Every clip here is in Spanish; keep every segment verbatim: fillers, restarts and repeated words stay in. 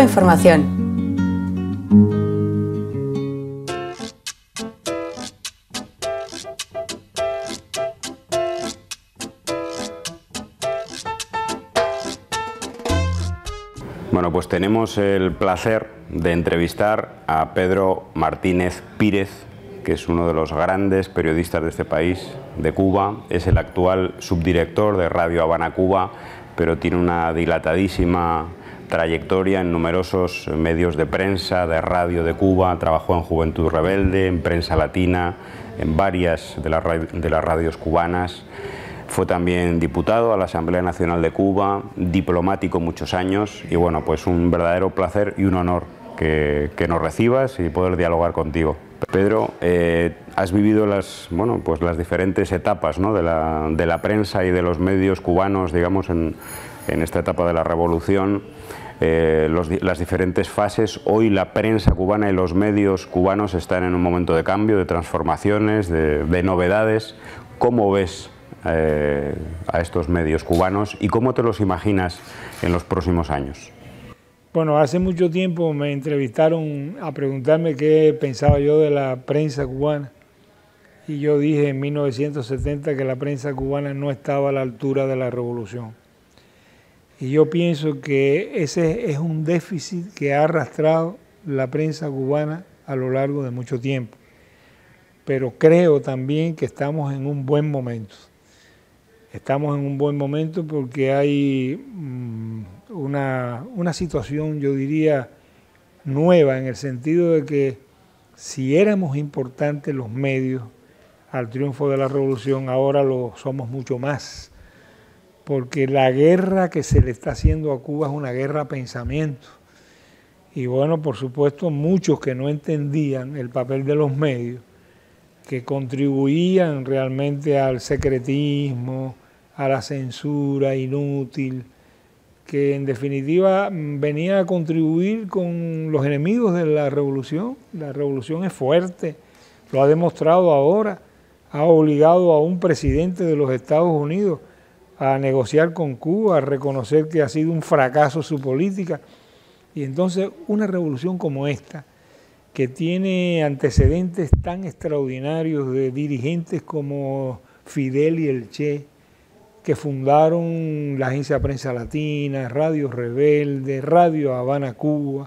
Información. Bueno, pues tenemos el placer de entrevistar a Pedro Martínez Pírez, que es uno de los grandes periodistas de este país, de Cuba. Es el actual subdirector de Radio Habana Cuba, pero tiene una dilatadísima trayectoria en numerosos medios de prensa, de radio de Cuba. Trabajó en Juventud Rebelde, en Prensa Latina, en varias de las, de las radios cubanas. Fue también diputado a la Asamblea Nacional de Cuba, diplomático muchos años, y bueno, pues un verdadero placer y un honor que, que nos recibas y poder dialogar contigo. Pedro, eh, has vivido las, bueno, pues las diferentes etapas, ¿no?, de, la, de la prensa y de los medios cubanos, digamos, en, en esta etapa de la revolución, eh, los, las diferentes fases. Hoy la prensa cubana y los medios cubanos están en un momento de cambio, de transformaciones, de, de novedades. ¿Cómo ves Eh, a estos medios cubanos y cómo te los imaginas en los próximos años? Bueno, hace mucho tiempo me entrevistaron a preguntarme qué pensaba yo de la prensa cubana, y yo dije en mil novecientos setenta que la prensa cubana no estaba a la altura de la revolución. Y yo pienso que ese es un déficit que ha arrastrado la prensa cubana a lo largo de mucho tiempo. Pero creo también que estamos en un buen momento. Estamos en un buen momento porque hay um, una, una situación, yo diría, nueva, en el sentido de que si éramos importantes los medios al triunfo de la revolución, ahora lo somos mucho más. Porque la guerra que se le está haciendo a Cuba es una guerra a pensamiento. Y bueno, por supuesto, muchos que no entendían el papel de los medios, que contribuían realmente al secretismo, a la censura inútil, que en definitiva venía a contribuir con los enemigos de la revolución. La revolución es fuerte, lo ha demostrado ahora, ha obligado a un presidente de los Estados Unidos a negociar con Cuba, a reconocer que ha sido un fracaso su política. Y entonces una revolución como esta, que tiene antecedentes tan extraordinarios de dirigentes como Fidel y el Che, que fundaron la Agencia Prensa Latina, Radio Rebelde, Radio Habana Cuba.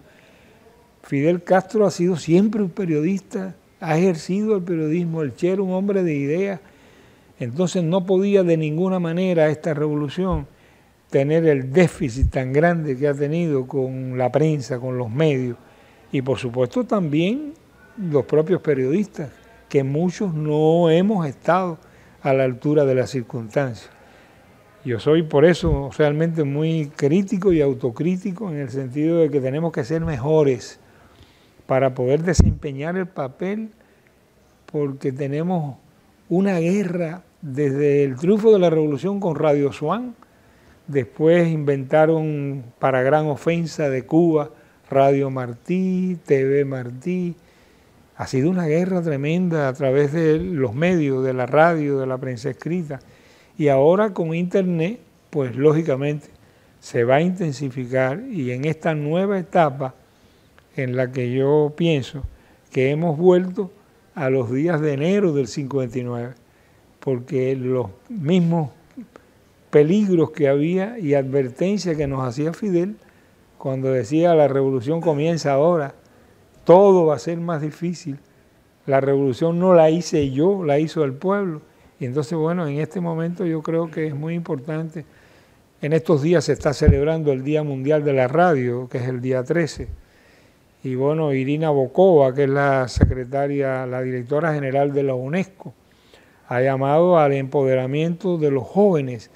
Fidel Castro ha sido siempre un periodista, ha ejercido el periodismo, el Che era un hombre de ideas. Entonces no podía de ninguna manera esta revolución tener el déficit tan grande que ha tenido con la prensa, con los medios, y por supuesto también los propios periodistas, que muchos no hemos estado a la altura de las circunstancias. Yo soy por eso realmente muy crítico y autocrítico, en el sentido de que tenemos que ser mejores para poder desempeñar el papel, porque tenemos una guerra desde el triunfo de la revolución con Radio Swan. Después inventaron, para gran ofensa de Cuba, Radio Martí, T V Martí. Ha sido una guerra tremenda a través de los medios, de la radio, de la prensa escrita. Y ahora con Internet, pues lógicamente se va a intensificar, y en esta nueva etapa en la que yo pienso que hemos vuelto a los días de enero del cincuenta y nueve, porque los mismos peligros que había y advertencias que nos hacía Fidel cuando decía la revolución comienza ahora, todo va a ser más difícil, la revolución no la hice yo, la hizo el pueblo. Y entonces, bueno, en este momento yo creo que es muy importante. En estos días se está celebrando el Día Mundial de la Radio, que es el día trece. Y bueno, Irina Bokova, que es la secretaria, la directora general de la UNESCO, ha llamado al empoderamiento de los jóvenes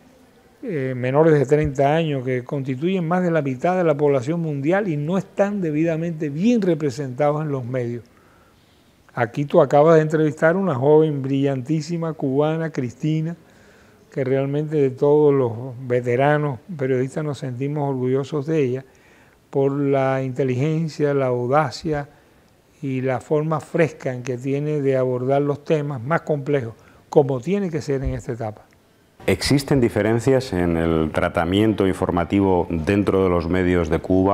eh, menores de treinta años, que constituyen más de la mitad de la población mundial y no están debidamente bien representados en los medios. Aquí tú acabas de entrevistar a una joven brillantísima cubana, Cristina, que realmente de todos los veteranos periodistas nos sentimos orgullosos de ella por la inteligencia, la audacia y la forma fresca en que tiene de abordar los temas más complejos, como tiene que ser en esta etapa. ¿Existen diferencias en el tratamiento informativo dentro de los medios de Cuba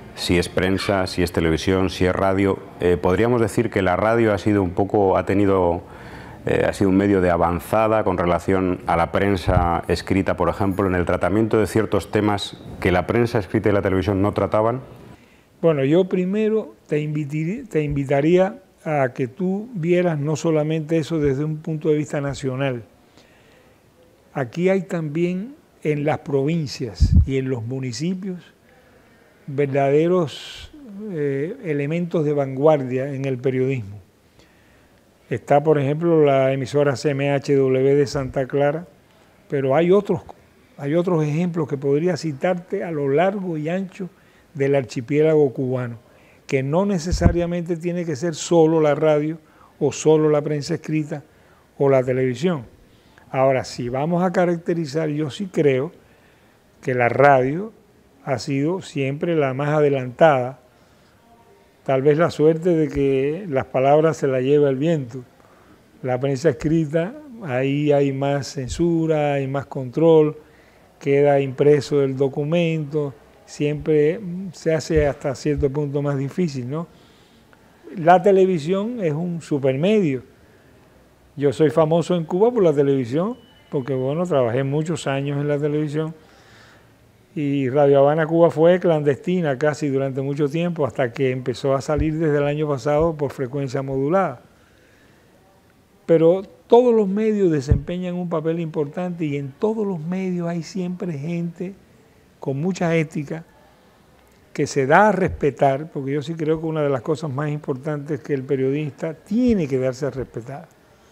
si es prensa, si es televisión, si es radio. Eh, podríamos decir que la radio ha sido un poco, ha tenido, eh, ha sido un medio de avanzada con relación a la prensa escrita, por ejemplo, en el tratamiento de ciertos temas que la prensa escrita y la televisión no trataban. Bueno, yo primero te invitaría, te invitaría a que tú vieras no solamente eso desde un punto de vista nacional. Aquí hay también en las provincias y en los municipios verdaderos eh, elementos de vanguardia en el periodismo. Está, por ejemplo, la emisora C M H W de Santa Clara, pero hay otros, hay otros ejemplos que podría citarte a lo largo y ancho del archipiélago cubano, que no necesariamente tiene que ser solo la radio o solo la prensa escrita o la televisión. Ahora, si vamos a caracterizar, yo sí creo que la radio ha sido siempre la más adelantada. Tal vez la suerte de que las palabras se las lleva el viento. La prensa escrita, ahí hay más censura, hay más control, queda impreso el documento, siempre se hace hasta cierto punto más difícil, ¿no? La televisión es un supermedio. Yo soy famoso en Cuba por la televisión, porque bueno, trabajé muchos años en la televisión y Radio Habana Cuba fue clandestina casi durante mucho tiempo hasta que empezó a salir desde el año pasado por frecuencia modulada. Pero todos los medios desempeñan un papel importante y en todos los medios hay siempre gente con mucha ética que se da a respetar, porque yo sí creo que una de las cosas más importantes es que el periodista tiene que darse a respetar.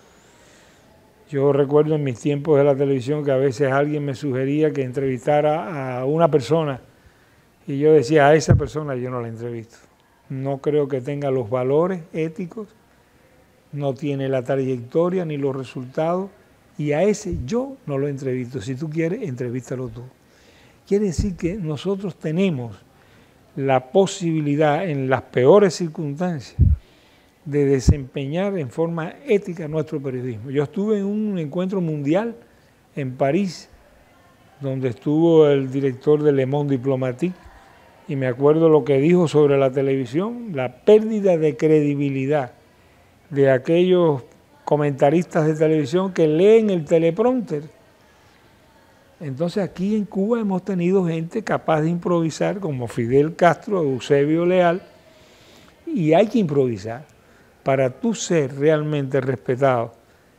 Yo recuerdo en mis tiempos de la televisión que a veces alguien me sugería que entrevistara a una persona y yo decía, a esa persona yo no la entrevisto. No creo que tenga los valores éticos, no tiene la trayectoria ni los resultados y a ese yo no lo entrevisto. Si tú quieres, entrevístalo tú. Quiere decir que nosotros tenemos la posibilidad en las peores circunstancias de desempeñar en forma ética nuestro periodismo. Yo estuve en un encuentro mundial en París, donde estuvo el director de Le Monde Diplomatique, y me acuerdo lo que dijo sobre la televisión, la pérdida de credibilidad de aquellos comentaristas de televisión que leen el teleprompter. Entonces aquí en Cuba hemos tenido gente capaz de improvisar, como Fidel Castro, Eusebio Leal, y hay que improvisar. Para tú ser realmente respetado,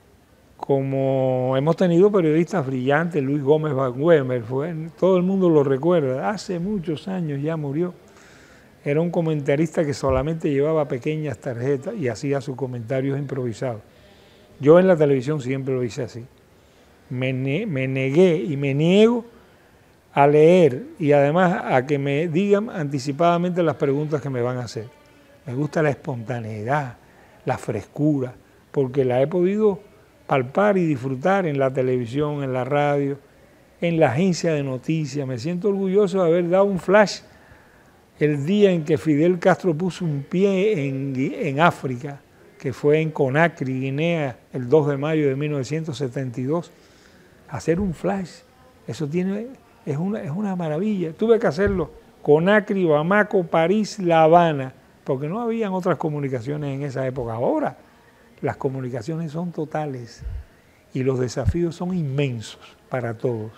como hemos tenido periodistas brillantes, Luis Gómez Van Wemer, fue, todo el mundo lo recuerda, hace muchos años ya murió. Era un comentarista que solamente llevaba pequeñas tarjetas y hacía sus comentarios improvisados. Yo en la televisión siempre lo hice así. Me, ne me negué y me niego a leer y además a que me digan anticipadamente las preguntas que me van a hacer. Me gusta la espontaneidad, la frescura, porque la he podido palpar y disfrutar en la televisión, en la radio, en la agencia de noticias. Me siento orgulloso de haber dado un flash el día en que Fidel Castro puso un pie en, en África, que fue en Conakry, Guinea, el dos de mayo de mil novecientos setenta y dos. Hacer un flash, eso tiene, es, una, es una maravilla. Tuve que hacerlo, Conakry, Bamako, París, La Habana, porque no habían otras comunicaciones en esa época. Ahora las comunicaciones son totales y los desafíos son inmensos para todos.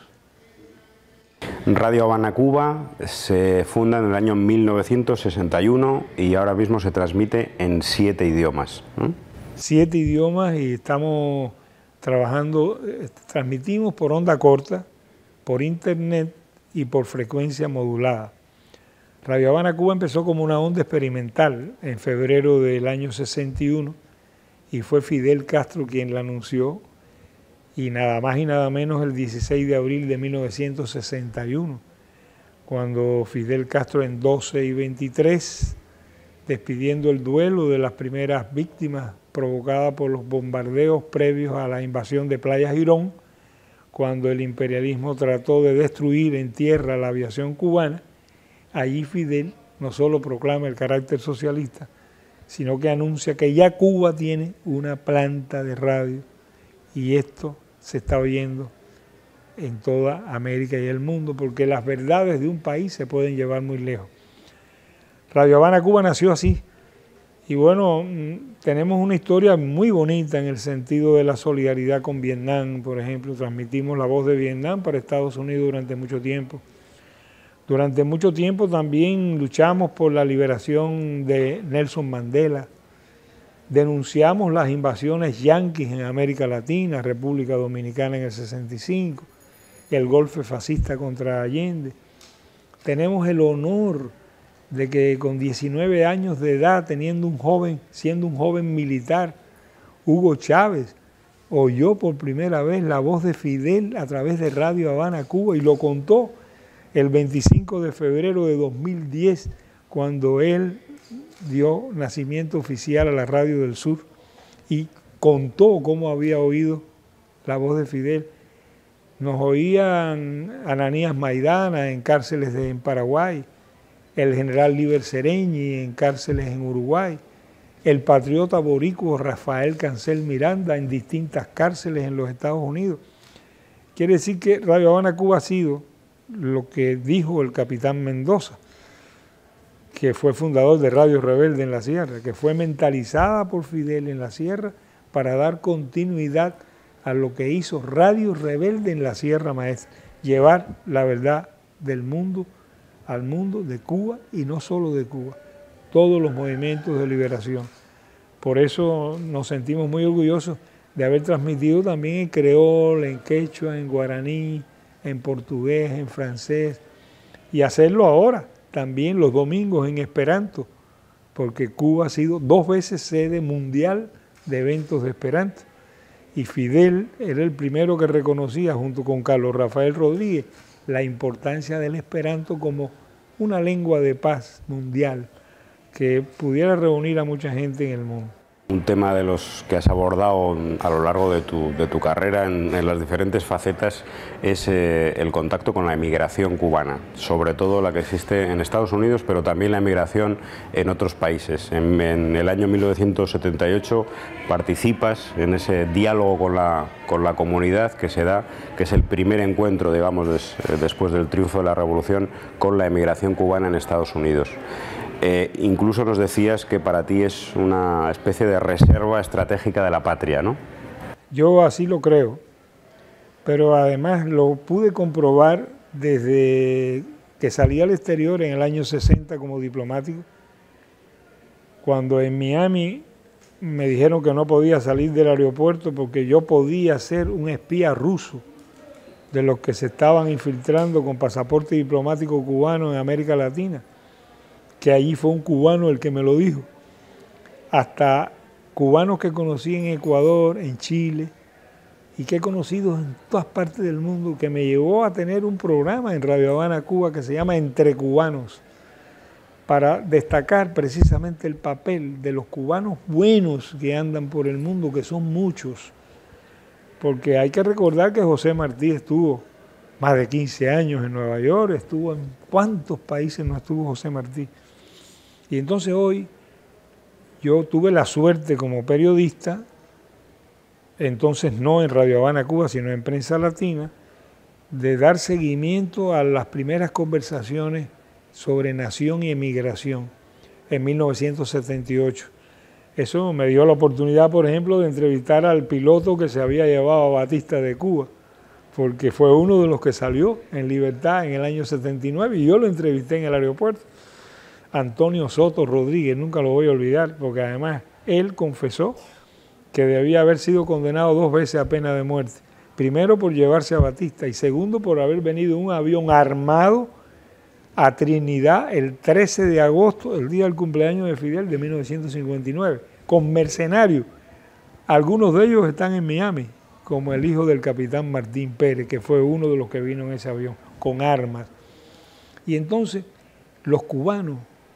Radio Habana Cuba se funda en el año mil novecientos sesenta y uno y ahora mismo se transmite en siete idiomas, ¿no? Siete idiomas y estamos trabajando, transmitimos por onda corta, por internet y por frecuencia modulada. Radio Habana Cuba empezó como una onda experimental en febrero del año sesenta y uno y fue Fidel Castro quien la anunció y nada más y nada menos el dieciséis de abril de mil novecientos sesenta y uno, cuando Fidel Castro en doce y veintitrés, despidiendo el duelo de las primeras víctimas provocadas por los bombardeos previos a la invasión de Playa Girón, cuando el imperialismo trató de destruir en tierra la aviación cubana, allí Fidel no solo proclama el carácter socialista, sino que anuncia que ya Cuba tiene una planta de radio y esto se está oyendo en toda América y el mundo, porque las verdades de un país se pueden llevar muy lejos. Radio Habana Cuba nació así. Y bueno, tenemos una historia muy bonita en el sentido de la solidaridad con Vietnam, por ejemplo. Transmitimos la voz de Vietnam para Estados Unidos durante mucho tiempo. Durante mucho tiempo también luchamos por la liberación de Nelson Mandela. Denunciamos las invasiones yanquis en América Latina, República Dominicana en el sesenta y cinco, el golpe fascista contra Allende. Tenemos el honor de que con diecinueve años de edad, teniendo un joven, siendo un joven militar, Hugo Chávez oyó por primera vez la voz de Fidel a través de Radio Habana Cuba y lo contó el veinticinco de febrero de dos mil diez, cuando él dio nacimiento oficial a la Radio del Sur y contó cómo había oído la voz de Fidel. Nos oían Ananías Maidana en cárceles de, en Paraguay, el general Líber Sereñi en cárceles en Uruguay, el patriota boricuo Rafael Cancel Miranda en distintas cárceles en los Estados Unidos. Quiere decir que Radio Habana Cuba ha sido lo que dijo el capitán Mendoza, que fue fundador de Radio Rebelde en la Sierra, que fue mentalizada por Fidel en la Sierra para dar continuidad a lo que hizo Radio Rebelde en la Sierra Maestra, llevar la verdad del mundo al mundo de Cuba y no solo de Cuba, todos los movimientos de liberación. Por eso nos sentimos muy orgullosos de haber transmitido también en creol, en quechua, en guaraní, en portugués, en francés, y hacerlo ahora también los domingos en esperanto, porque Cuba ha sido dos veces sede mundial de eventos de esperanto, y Fidel era el primero que reconocía, junto con Carlos Rafael Rodríguez, la importancia del esperanto como una lengua de paz mundial que pudiera reunir a mucha gente en el mundo. Un tema de los que has abordado a lo largo de tu, de tu carrera en, en las diferentes facetas es eh, el contacto con la emigración cubana, sobre todo la que existe en Estados Unidos, pero también la emigración en otros países. En, en el año mil novecientos setenta y ocho participas en ese diálogo con la, con la comunidad que se da, que es el primer encuentro, digamos, des, después del triunfo de la Revolución, con la emigración cubana en Estados Unidos. Eh, incluso nos decías que para ti es una especie de reserva estratégica de la patria, ¿no? Yo así lo creo, pero además lo pude comprobar desde que salí al exterior en el año sesenta como diplomático, cuando en Miami me dijeron que no podía salir del aeropuerto porque yo podía ser un espía ruso de los que se estaban infiltrando con pasaporte diplomático cubano en América Latina, que allí fue un cubano el que me lo dijo, hasta cubanos que conocí en Ecuador, en Chile, y que he conocido en todas partes del mundo, que me llevó a tener un programa en Radio Habana Cuba que se llama Entre Cubanos, para destacar precisamente el papel de los cubanos buenos que andan por el mundo, que son muchos, porque hay que recordar que José Martí estuvo más de quince años en Nueva York, estuvo en cuántos países no estuvo José Martí. Y entonces hoy yo tuve la suerte como periodista, entonces no en Radio Habana Cuba, sino en Prensa Latina, de dar seguimiento a las primeras conversaciones sobre nación y emigración en mil novecientos setenta y ocho. Eso me dio la oportunidad, por ejemplo, de entrevistar al piloto que se había llevado a Batista de Cuba, porque fue uno de los que salió en libertad en el año setenta y nueve y yo lo entrevisté en el aeropuerto. Antonio Soto Rodríguez, nunca lo voy a olvidar, porque además él confesó que debía haber sido condenado dos veces a pena de muerte. Primero por llevarse a Batista y segundo por haber venido en un avión armado a Trinidad el trece de agosto, el día del cumpleaños de Fidel de mil novecientos cincuenta y nueve, con mercenarios. Algunos de ellos están en Miami, como el hijo del capitán Martín Pérez, que fue uno de los que vino en ese avión, con armas. Y entonces los cubanos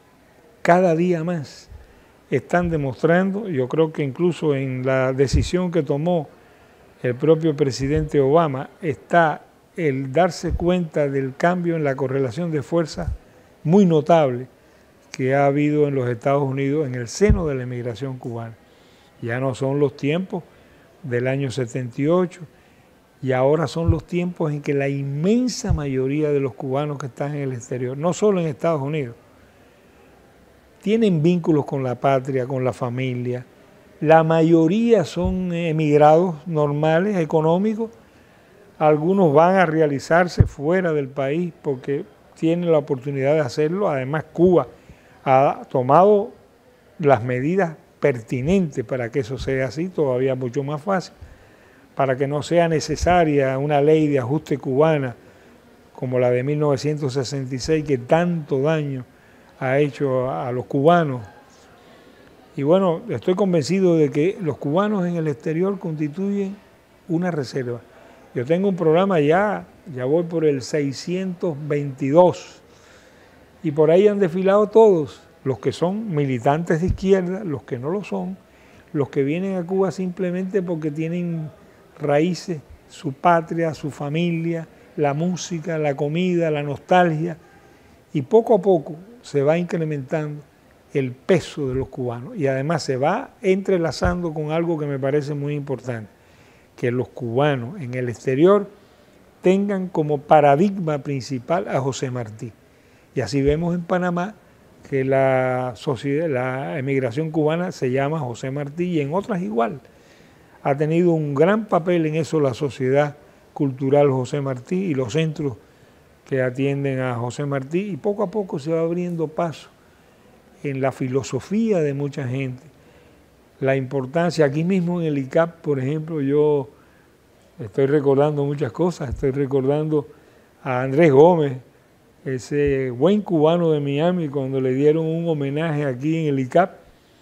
cada día más están demostrando, yo creo que incluso en la decisión que tomó el propio presidente Obama, está el darse cuenta del cambio en la correlación de fuerzas muy notable que ha habido en los Estados Unidos en el seno de la emigración cubana. Ya no son los tiempos del año setenta y ocho, y ahora son los tiempos en que la inmensa mayoría de los cubanos que están en el exterior, no solo en Estados Unidos, tienen vínculos con la patria, con la familia. La mayoría son emigrados normales, económicos. Algunos van a realizarse fuera del país porque tienen la oportunidad de hacerlo. Además, Cuba ha tomado las medidas pertinentes para que eso sea así, todavía mucho más fácil, para que no sea necesaria una ley de ajuste cubana como la de mil novecientos sesenta y seis, que tanto daño ha hecho a los cubanos. Y bueno, estoy convencido de que los cubanos en el exterior constituyen una reserva. Yo tengo un programa ya, ya voy por el seiscientos veintidós, y por ahí han desfilado todos, los que son militantes de izquierda, los que no lo son, los que vienen a Cuba simplemente porque tienen raíces, su patria, su familia, la música, la comida, la nostalgia, y poco a poco se va incrementando el peso de los cubanos y además se va entrelazando con algo que me parece muy importante, que los cubanos en el exterior tengan como paradigma principal a José Martí. Y así vemos en Panamá que la, sociedad, la emigración cubana se llama José Martí, y en otras igual. Ha tenido un gran papel en eso la Sociedad Cultural José Martí y los centros que atienden a José Martí, y poco a poco se va abriendo paso en la filosofía de mucha gente. La importancia, aquí mismo en el I C A P, por ejemplo, yo estoy recordando muchas cosas, estoy recordando a Andrés Gómez, ese buen cubano de Miami, cuando le dieron un homenaje aquí en el I C A P,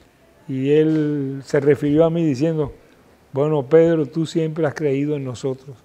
y él se refirió a mí diciendo: bueno, Pedro, tú siempre has creído en nosotros.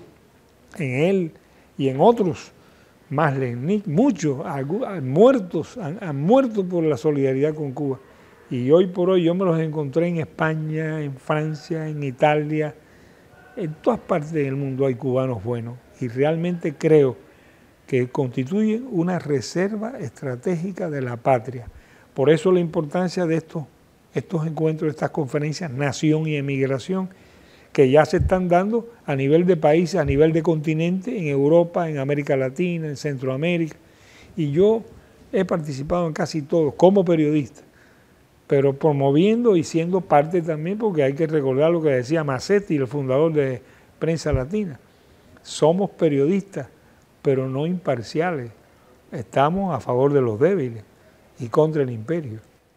En él y en otros, más muchos han, muertos, han, han muerto por la solidaridad con Cuba. Y hoy por hoy yo me los encontré en España, en Francia, en Italia, en todas partes del mundo hay cubanos buenos, y realmente creo que constituyen una reserva estratégica de la patria. Por eso la importancia de estos, estos encuentros, estas conferencias, Nación y Emigración, que ya se están dando a nivel de países, a nivel de continente, en Europa, en América Latina, en Centroamérica. Y yo he participado en casi todos como periodista, pero promoviendo y siendo parte también, porque hay que recordar lo que decía Massetti, el fundador de Prensa Latina. Somos periodistas, pero no imparciales. Estamos a favor de los débiles y contra el imperio.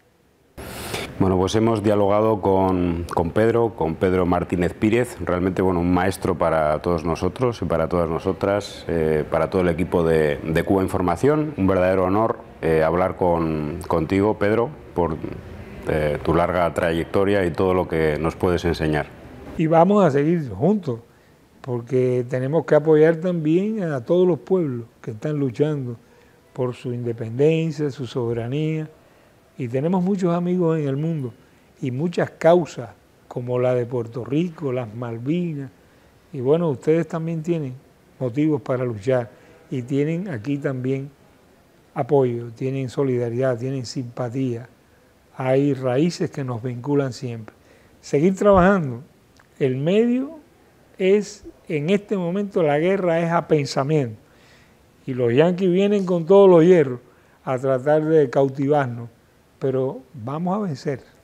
Bueno, pues hemos dialogado con, con Pedro, con Pedro Martínez Pírez, realmente bueno, un maestro para todos nosotros y para todas nosotras, eh, para todo el equipo de, de Cuba Información. Un verdadero honor eh, hablar con, contigo, Pedro, por eh, tu larga trayectoria y todo lo que nos puedes enseñar. Y vamos a seguir juntos, porque tenemos que apoyar también a todos los pueblos que están luchando por su independencia, su soberanía. Y tenemos muchos amigos en el mundo y muchas causas como la de Puerto Rico, las Malvinas. Y bueno, ustedes también tienen motivos para luchar y tienen aquí también apoyo, tienen solidaridad, tienen simpatía. Hay raíces que nos vinculan siempre. Seguir trabajando. El medio es, en este momento la guerra es a pensamiento. Y los yanquis vienen con todos los hierros a tratar de cautivarnos. Pero vamos a vencer.